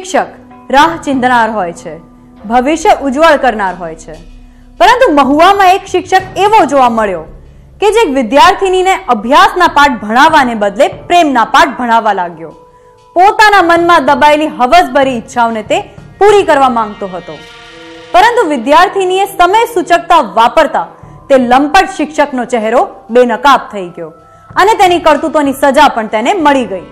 શિક્ષક રાહ ચીંધનાર હોય છે, ભવિષ્ય ઉજ્જવળ કરનાર હોય છે, પરંતુ મહુવામાં એક શિક્ષક એવો જોવા મળ્યો કે જે વિદ્યાર્થીનીને અભ્યાસના પાઠ ભણાવવાને બદલે પ્રેમના પાઠ ભણાવવા લાગ્યો. પોતાના મનમાં દબાયેલી હવસભરી ઈચ્છાઓને તે પૂરી કરવા માંગતો હતો, પરંતુ વિદ્યાર્થીનીએ સમય સૂચકતા વાપરતા તે લંપટ શિક્ષકનો ચહેરો બેનકાબ થઈ ગયો અને તેની કરતૂતોની સજા પણ તેને મળી ગઈ.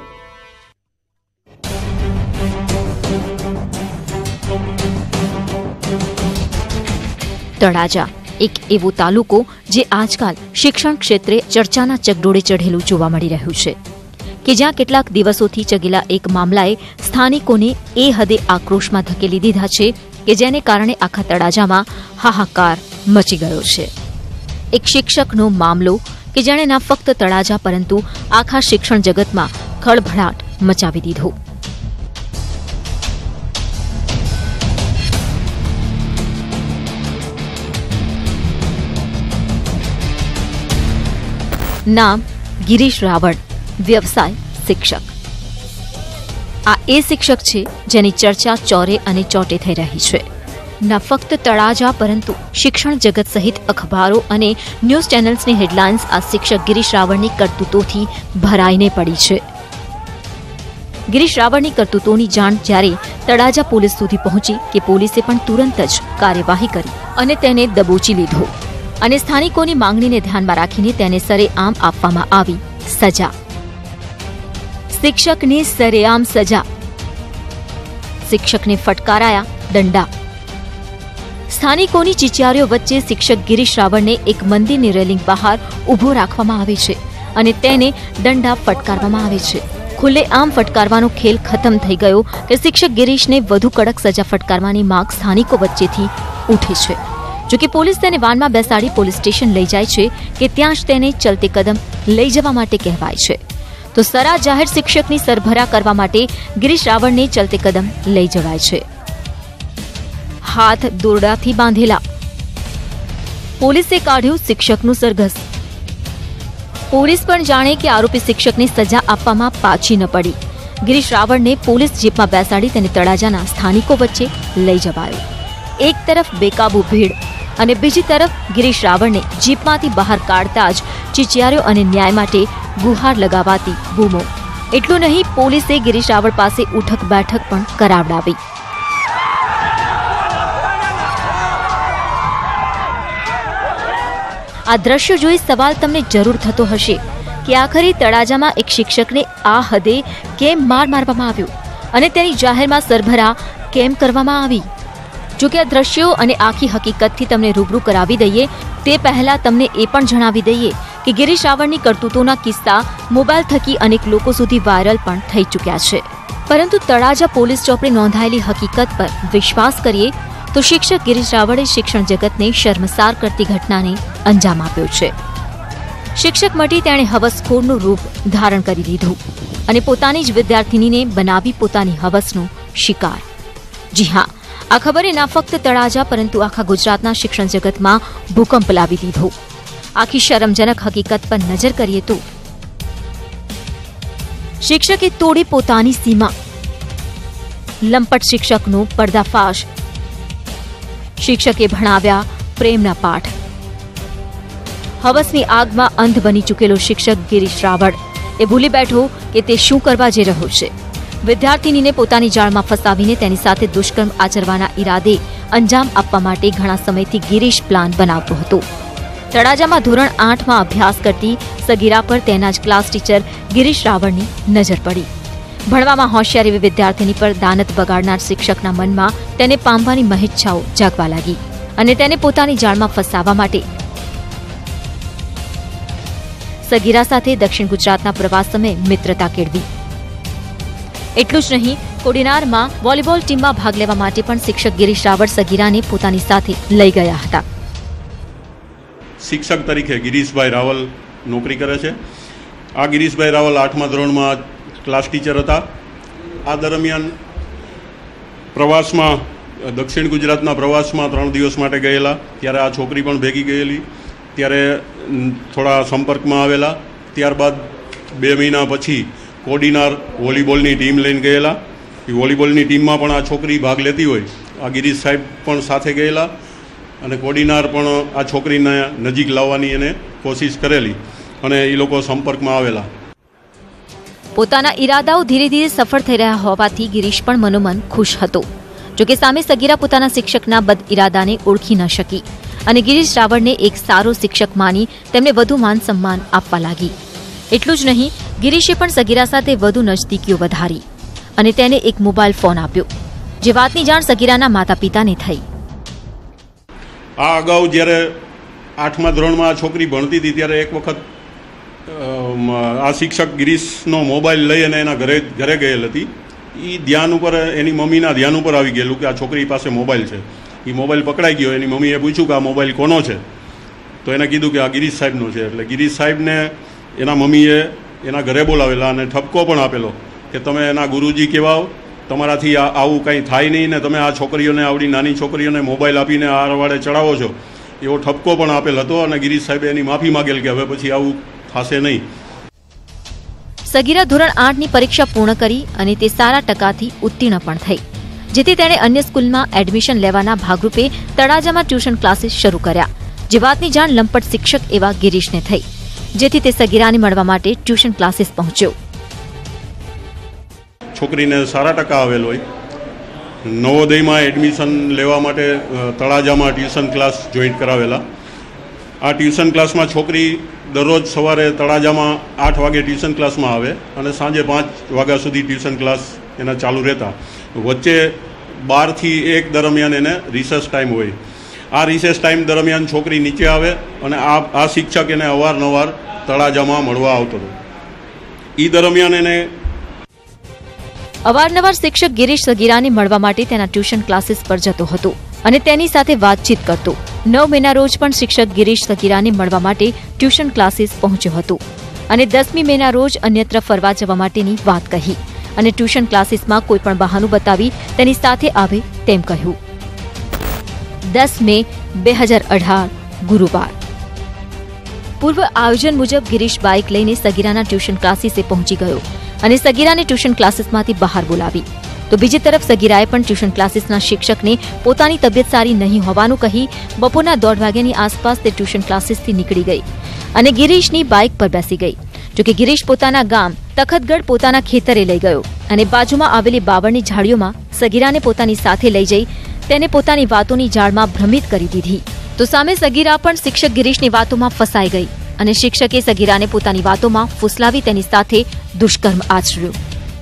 તળાજા એક એવો તાલુકો જે આજકાલ શિક્ષણ ક્ષેત્રે ચર્ચાના ચગડોળે ચઢેલું જોવા મળી રહ્યું છે કે જ્યાં કેટલાક દિવસોથી ચગેલા એક મામલાએ સ્થાનિકોને એ હદે આક્રોશમાં ધકેલી દીધા છે કે જેને કારણે આખા તળાજામાં હાહાકાર મચી ગયો છે. એક શિક્ષકનો મામલો કે જેણે ના ફક્ત તળાજા પરંતુ આખા શિક્ષણ જગતમાં ખળભળાટ મચાવી દીધો. નામ ગિરીશ રાવળ, વ્યવસાય શિક્ષક. આ એ શિક્ષક છે જેની ચર્ચા ચોરે અને ચોટે થઈ રહી છે. ન ફક્ત તળાજા પરંતુ શિક્ષણ જગત સહિત અખબારો અને ન્યૂઝ ચેનલ્સની હેડલાઇન્સ આ શિક્ષક ગિરીશ રાવળની કરતૂતોથી ભરાઈને પડી છે. ગિરીશ રાવળની કરતૂતોની જાણ જ્યારે તળાજા પોલીસ સુધી પહોંચી કે પોલીસે પણ તુરંત જ કાર્યવાહી કરી અને તેને દબોચી લીધો અને સ્થાનિકોની માંગણીને ધ્યાનમાં રાખીને તેને સરેઆમ આપવામાં આવી સજા. શિક્ષકને સરેઆમ સજા. શિક્ષકને ફટકારાયા દંડા. સ્થાનિકોની ચીચિયારીઓ વચ્ચે શિક્ષક ગિરીશ રાવળને એક મંદિરની રેલિંગ બહાર ઊભો રાખવામાં આવે છે અને તેને દંડા ફટકારવામાં આવે છે. ખુલ્લેઆમ ફટકારવાનો ખેલ ખતમ થઈ ગયો કે શિક્ષક ગિરીશને વધુ કડક સજા ફટકારવાની માંગ સ્થાનિકો વચ્ચેથી ઉઠે છે. જોકે પોલીસ તેને વાનમાં બેસાડી પોલીસ સ્ટેશન લઈ જાય છે કે ત્યાં જ તેને ચલતે કદમ લઈ જવા માટે કહેવાય છે. તો સરા જાહેર શિક્ષકની સરભરા કરવા માટે ગિરીશ રાવળને ચલતે કદમ લઈ જવાય છે. હાથ દોરડાથી બાંધેલા. પોલીસે કાઢ્યું શિક્ષકનું સરઘસ. પોલીસ પણ જાણે કે આરોપી શિક્ષકને સજા આપવામાં પાછી ન પડી. ગિરીશ રાવળને પોલીસ જીપમાં બેસાડી તેને તળાજાના સ્થાનિકો વચ્ચે લઈ જવાયો. એક તરફ બેકાબુ ભીડ અને બીજી તરફ ગિરીશ રાવળને જીપમાંથી બહાર કાઢતા જ ચીચિયારીઓ અને ન્યાય માટે ગુહાર લગાવાતી બૂમો. એટલું નહીં, પોલીસે ગિરીશ રાવળ પાસે ઉઠક બેઠક પણ કરાવડાવી. આ દ્રશ્યો જોઈ સવાલ તમને જરૂર થતો હશે કે આખરે તળાજામાં એક શિક્ષકને આ હદે કેમ મારવામાં આવ્યો અને તેની જાહેરમાં સરભરા કેમ કરવામાં આવી. જોકે આ દ્રશ્યો અને આખી હકીકતથી તમને રૂબરૂ કરાવી દઈએ તે પહેલા તમને એ પણ જણાવી દઈએ કે ગિરીશ રાવળની કરતૂતોના કિસ્સા મોબાઈલ થકી અનેક લોકો સુધી વાયરલ પણ થઈ ચૂક્યા છે. પરંતુ તળાજા પોલીસ ચોપડે નોંધાયેલી હકીકત પર વિશ્વાસ કરીએ તો શિક્ષક ગિરીશ રાવળે શિક્ષણ જગતને શર્મસાર કરતી ઘટનાને અંજામ આપ્યો છે. શિક્ષક મટી તેણે હવસખોરનું રૂપ ધારણ કરી લીધું અને પોતાની જ વિદ્યાર્થીનીને બનાવી પોતાની હવસનો શિકાર. જી હા, આ ખબરે ના ફક્ત તળાજા પરંતુ આખા ગુજરાતના શિક્ષણ જગતમાં ભૂકંપ લાવી દીધો. આખી શરમજનક હકીકત પર નજર કરીએ તો શિક્ષકે તોડી પોતાની સીમા. લંપટ શિક્ષકનો પર્દાફાશ. શિક્ષકે ભણાવ્યા પ્રેમના પાઠ. હવસની આગમાં અંધ બની ચૂકેલો શિક્ષક ગિરીશ રાવળ એ ભૂલી બેઠો કે તે શું કરવા જઈ રહ્યો છે. વિદ્યાર્થીનીને પોતાની જાળમાં ફસાવીને તેની સાથે દુષ્કર્મ આચરવાના ઈરાદે અંજામ આપવા માટે ઘણા સમયથી ગિરીશ પ્લાન બનાવતો હતો. તળાજામાં ધોરણ 8માં અભ્યાસ કરતી સગીરા પર તેના જ ક્લાસ ટીચર ગિરીશ રાવળની નજર પડી. ભણવામાં હોશિયાર એવી વિદ્યાર્થીની પર દાનત બગાડનાર શિક્ષકના મનમાં તેને પામવાની મહેચ્છાઓ જાગવા લાગી અને તેને પોતાની જાળમાં ફસાવવા માટે સગીરા સાથે દક્ષિણ ગુજરાતના પ્રવાસ સમયે મિત્રતા કેળવી. એટલું જ નહીં, કોડીનારમાં વોલીબોલ ટીમમાં ભાગ લેવા માટે પણ શિક્ષક ગિરીશ રાવળ સગીરાને પોતાની સાથે લઈ ગયા હતા. શિક્ષક તરીકે ગિરીશભાઈ રાવલ નોકરી કરે છે. આ ગિરીશભાઈ રાવલ 8મા ધોરણમાં ક્લાસ ટીચર હતા. આ દરમિયાન પ્રવાસમાં દક્ષિણ ગુજરાતના પ્રવાસમાં 3 દિવસ માટે ગયેલા. ત્યારે આ છોકરી પણ ભેગી ગયેલી. ત્યારે થોડા સંપર્કમાં આવેલા. ત્યારબાદ 2 મહિના પછી કોડીનાર વોલીબોલની ટીમ લઈને ગયેલા એ વોલીબોલની ટીમમાં પણ આ છોકરી ભાગ લેતી હોય. આ ગિરીશ સાહેબ પણ સાથે ગયેલા અને કોડીનાર પણ આ છોકરીને નજીક લાવવાની એને કોશિશ કરેલી અને એ લોકો સંપર્કમાં આવેલા. પોતાના ઈરાદાઓ ધીરે ધીરે સફળ થઈ રહ્યા હોવાથી ગિરીશ પણ મનોમન ખુશ હતો. જોકે સામે સગીરા પોતાના શિક્ષકના બદ ઈરાદાને ઓળખી ન શકી અને ગિરીશ રાવળને એક સારો શિક્ષક માની તેમને વધુ માન સન્માન આપવા લાગી. એટલું જ નહીં, ગિરીશે પણ સગીરા સાથે વધુ નજદીકીઓ વધારી અને તેને એક મોબાઈલ ફોન આપ્યો, જે વાતની જાણ સગીરાના માતા પિતાને થઈ. આ અગાઉ જ્યારે 8મા ધોરણમાં આ છોકરી ભણતી હતી ત્યારે એક વખત આ શિક્ષક ગિરીશનો મોબાઈલ લઈ અને એના ઘરે ગયેલ હતી. એ ધ્યાન ઉપર એની મમ્મીના ધ્યાન ઉપર આવી ગયેલું કે આ છોકરી પાસે મોબાઈલ છે. એ મોબાઈલ પકડાઈ ગયો. એની મમ્મીએ પૂછ્યું કે આ મોબાઈલ કોનો છે, તો એને કીધું કે આ ગિરીશ સાહેબનો છે. એટલે ગિરીશ સાહેબને એના મમ્મીએ એના ઘરે બોલાવેલા અને ઠપકો પણ આપેલો કે તમે એના ગુરુજી કહેવાઓ, તમારાથી આવું કંઈ થાય નહીં ને તમે આ છોકરીઓને, આવડી નાની છોકરીઓને મોબાઈલ આપીને આ રવાડે ચડાવો છો, એવો ઠપકો પણ આપેલ હતો. અને ગિરીશ સાહેબે એની માફી માગેલ કે હવે પછી આવું થશે નહીં. સગીરા ધોરણ 8ની પરીક્ષા પૂર્ણ કરી અને તે સારા ટકાથી ઉત્તીર્ણ પણ થઈ, જેથી તેણે અન્ય સ્કૂલમાં એડમિશન લેવાના ભાગરૂપે તળાજામાં ટ્યુશન ક્લાસીસ શરૂ કર્યા. જે વાતની જાણ લંપટ શિક્ષક એવા ગિરીશને થઈ, જેથી તે સગીરાને મળવા માટે ટ્યુશન ક્લાસીસ પહોંચ્યો. છોકરીને સારા ટકા આવેલ હોય, નવોદયમાં એડમિશન લેવા માટે તળાજામાં ટ્યુશન ક્લાસ જોઈન્ટ કરાવેલા. આ ટ્યુશન ક્લાસમાં છોકરી દરરોજ સવારે તળાજામાં 8 વાગે ટ્યુશન ક્લાસમાં આવે અને સાંજે 5 વાગ્યા સુધી ટ્યુશન ક્લાસ એના ચાલુ રહેતા. વચ્ચે 12 થી 1 દરમિયાન એને રિસેસ ટાઈમ હોય. આ રિસેસ ટાઈમ દરમિયાન છોકરી નીચે આવે અને આ શિક્ષક એને અવારનવાર તળાજામાં મળવા આવતો હતો. એ દરમિયાન એને અવારનવાર શિક્ષક ગિરીશ સગીરાને મળવા માટે તેના ટ્યુશન ક્લાસીસ પર જતો હતો અને તેની સાથે વાતચીત કરતો. 9 મેના રોજ પણ શિક્ષક ગિરીશ સગીરાને મળવા માટે ટ્યુશન ક્લાસીસ પહોંચ્યો હતો અને 10મી મેના રોજ અન્યત્ર ફરવા જવા માટેની વાત કહી અને ટ્યુશન ક્લાસીસમાં કોઈ પણ બહાનું બતાવી તેની સાથે આવે તેમ કહ્યું. 10 મે 2018 ગુરુવાર. પૂર્વ આયોજન મુજબ ગિરીશ બાઇક લઈને સગીરાના ટ્યુશન ક્લાસીસે પહોંચી ગયો અને સગીરાને ટ્યુશન ક્લાસીસમાંથી બહાર બોલાવી. તો બીજી તરફ સગીરાએ પણ ટ્યુશન ક્લાસીસના શિક્ષકને પોતાની તબિયત સારી નહીં હોવાનું કહી બપોરના 1:30 વાગ્યાની આસપાસ તે ટ્યુશન ક્લાસીસથી નીકળી ગઈ અને ગિરીશની બાઇક પર બેસી ગઈ. જોકે ગિરીશ પોતાના ગામ તખતગઢ પોતાના ખેતરે લઈ ગયો અને બાજુમાં આવેલી બાવળની ઝાડીઓમાં સગીરાને પોતાની સાથે લઈ જઈ તેને પોતાની વાતોની જાળમાં ભ્રમિત કરી દીધી. તો સામે સગીરા પણ શિક્ષક ગિરીશની વાતોમાં ફસાઈ ગઈ અને શિક્ષકે સગીરાને પોતાની વાતોમાં ફૂસલાવી તેની સાથે દુષ્કર્મ આચર્યું.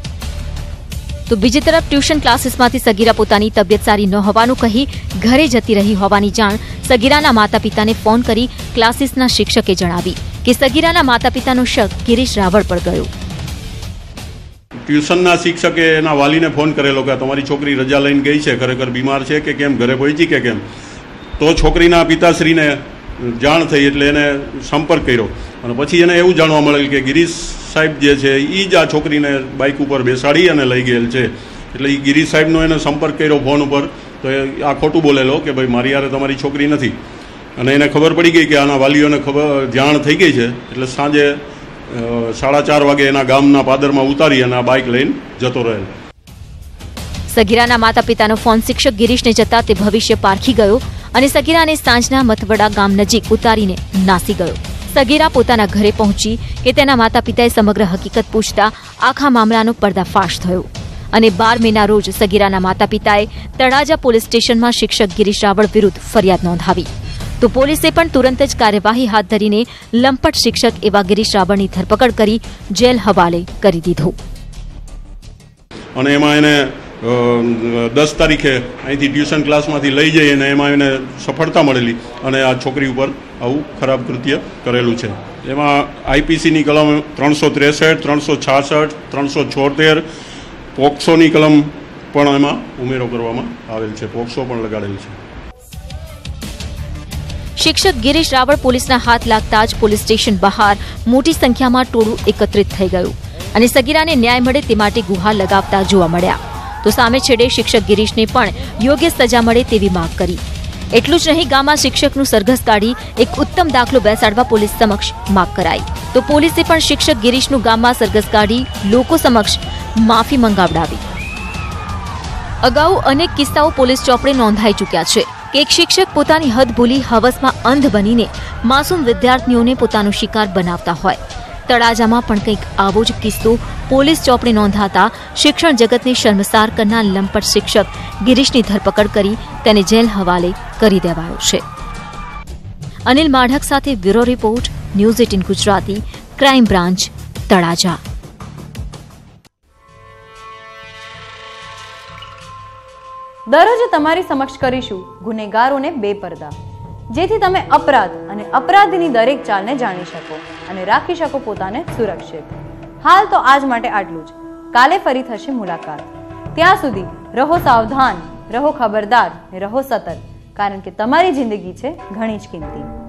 તો બીજી તરફ ટ્યુશન ક્લાસીસમાંથી સગીરા પોતાની તબિયત સારી ન હોવાનું કહી ઘરે જતી રહી હોવાની જાણ સગીરાના માતા પિતાને ફોન કરી ક્લાસીસના શિક્ષકે જણાવી કે સગીરાના માતા પિતાનો શક ગિરીશ રાવળ પર ગયો. ટ્યુશનના શિક્ષકે એના વાલીને ફોન કરેલો કે તમારી છોકરી રજા લઈને ગઈ છે, ખરેખર બીમાર છે કે કેમ, ઘરે પહોંચી કે કેમ. તો છોકરીના પિતાશ્રીને જાણ થઈ એટલે એને સંપર્ક કર્યો અને પછી એને એવું જાણવા મળેલ કે ગિરીશ સાહેબ જે છે એ જ આ છોકરીને બાઇક ઉપર બેસાડી અને લઈ ગયેલ છે. એટલે એ ગિરીશ સાહેબનો એને સંપર્ક કર્યો ફોન ઉપર, તો આ ખોટું બોલેલો કે ભાઈ મારી યારે તમારી છોકરી નથી. અને એને ખબર પડી ગઈ કે આના વાલીઓને જાણ થઈ ગઈ છે એટલે સાંજે 4:30 વાગે એના ગામના પાદરમાં ઉતારી અને આ બાઇક લઈને જતો રહેલ. સગીરાના માતા પિતાનો ફોન શિક્ષક ગિરીશને જતા તે ભવિષ્ય પારખી ગયો અને સગીરાને સાંજના મથવડા ગામ નજીક ઉતારીને નાસી ગયો. સગીરા પોતાના ઘરે પહોંચી કે તેના માતા પિતાએ સમગ્ર હકીકત પૂછતા આખા મામલાનો પર્દાફાશ થયો અને 12 મેના રોજ સગીરાના માતા પિતાએ તળાજા પોલીસ સ્ટેશનમાં શિક્ષક ગિરીશ રાવળ વિરુદ્ધ ફરિયાદ નોંધાવી. તો પોલીસે પણ તુરંત જ કાર્યવાહી હાથ ધરીને લંપટ શિક્ષક એવા ગિરીશ રાવળની ધરપકડ કરી જેલ હવાલે કરી દીધો. અને એમાં એને 10 તારીખે અહીંથી ટ્યુશન ક્લાસમાંથી લઈ જઈ અને એમાં એને સફળતા મળેલી અને આ છોકરી ઉપર આવું ખરાબ કૃત્ય કરેલું છે. એમાં આઈપીસીની કલમ 363, 366, 376, પોક્સોની કલમ પણ એમાં ઉમેરો કરવામાં આવેલ છે, પોક્સો પણ લગાડેલ છે. શિક્ષક ગિરીશ રાવળ પોલીસના હાથ લાગતા જ પોલીસ સ્ટેશન બહાર મોટી સંખ્યામાં ટોળું એકત્રિત થઈ ગયું અને સગીરાને ન્યાય મળે તે માટે ગુહાર લગાવતા જોવા મળ્યા. તો સામે છેડે શિક્ષક ગિરીશને પણ યોગ્ય સજા મળે તેવી માંગ કરી. એટલું જ નહીં, ગામમાં શિક્ષકનું સરઘસ કાઢી એક ઉત્તમ દાખલો બેસાડવા પોલીસ સમક્ષ માંગ કરાઈ. તો પોલીસે પણ શિક્ષક ગિરીશનું ગામમાં સરઘસ કાઢી લોકો સમક્ષ માફી મંગાવડાવી. અગાઉ અનેક કિસ્સાઓ પોલીસ ચોપડે નોંધાઈ ચૂક્યા છે કે એક શિક્ષક પોતાની હદ ભૂલી હવસમાં અંધ બનીને માસૂમ વિદ્યાર્થીઓને પોતાનો શિકાર બનાવતા હોય. તળાજામાં પણ કંઈક આવો જ કિસ્સો પોલીસ ચોપડે નોંધાતા શિક્ષણ જગતને શર્મસાર કરનાર લંપટ શિક્ષક ગિરીશની ધરપકડ કરી તેને જેલ હવાલે કરી દેવાયો છે. અનિલ માઢક સાથે bureau report, news 18 Gujarati, crime branch, Talaja. દરરોજ તમારી સમક્ષ કરીશું ગુનેગારોને બેપરદા, જેથી તમે અપરાધ અને અપરાધીની દરેક ચાલને જાણી શકો અને રાખી શકો પોતાને સુરક્ષિત. હાલ તો આજ માટે આટલું જ. કાલે ફરી થશે મુલાકાત. ત્યાં સુધી રહો સાવધાન, રહો ખબરદાર ને રહો સતર્ક, કારણ કે તમારી જિંદગી છે ઘણી જ કિંમતી.